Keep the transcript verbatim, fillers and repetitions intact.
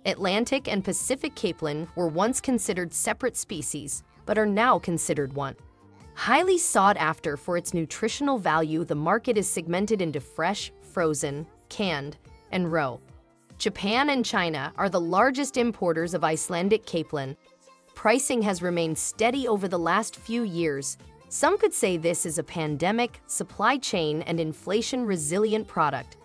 Atlantic and Pacific Capelin were once considered separate species, but are now considered one. Highly sought after for its nutritional value, the market is segmented into fresh, frozen, canned, and raw. Japan and China are the largest importers of Icelandic Capelin. Pricing has remained steady over the last few years. Some could say this is a pandemic, supply chain, and inflation-resilient product.